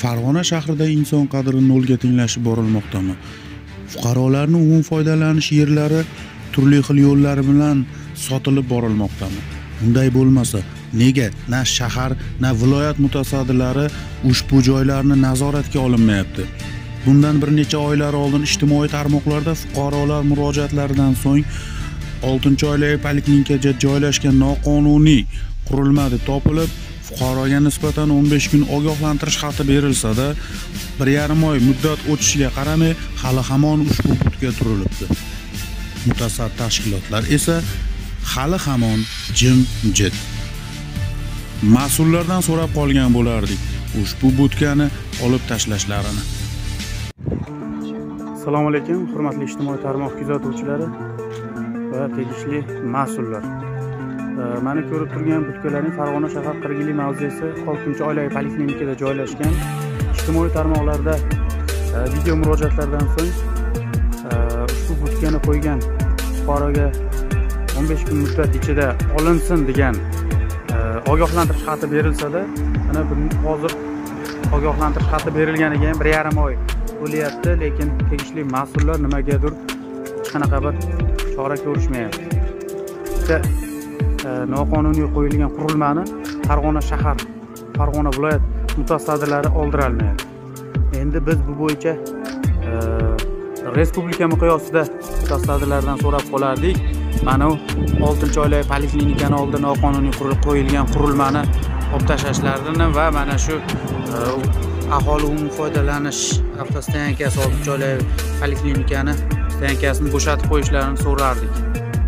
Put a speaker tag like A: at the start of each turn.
A: Farg'ona shahrida inson qadri nolga tenglashib borilmoqdami? Fuqarolarning umum foydalanish yerlari turli xil yo'llar bilan sotilib borilmoqdami? Bunday bo'lmasa, nega na shahar, na viloyat mutasaddilari ushbu joylarni nazoratga olinmayapti? Bundan bir necha oylar oldin ijtimoiy tarmoqlarda fuqarolar murojaatlaridan so'ng 6-oilaviy poliklinikaga joylashgan noqonuniy qurilma topilib, fuqaroga nisbatan 15 kun ogohlantirish xati berilsa-da, 1,5 oy muddat o'tishiga qaramay hali hamon ushbu budga turilibdi. Mutasaddi tashkilotlar esa hali hamon jim-jit. Mas'ullardan so'rab qolgan bo'lardik ushbu budkani olib tashlashlarini.
B: Assalomu alaykum, hurmatli ijtimoiy tarmoq kuzatuvchilari va tegishli mas'ullar. Mana ko'rib turgan budkalarning Farg'ona shahar Qirg'ili mavzesi 6-oilaviy poliklinikada joylashgan. Ijtimoiy tarmoqlarda video murojaatlardan so'ng ushbu budkani qo'ygan fuqaroga 15 kun muddat ichida olinsin degan ogohlantirish xati berilsa-da, mana hozir ogohlantirish xati berilganiga ham 1,5 oy bo'lyapti, lekin tegishli mas'ullar nimagadir hech qanaqa bir chora ko'rishmayapti. Noqonuniy qo'yilgan qurilmani Farg'ona shahar, Farg'ona viloyat mutasaddilari oldira olmayapti. Endi biz bu bo'yicha respublika miqyosida mutasaddilardan so'rab qolardik. Mana 6-oilaviy poliklinikani oldida noqonuniy qo'yilgan qurilmani olib tashlashlarini va mana shu aholi umum foydalanish avtostankasi 6-oilaviy poliklinikani stankasini bo'shatib qo'yishlarini so'rardik.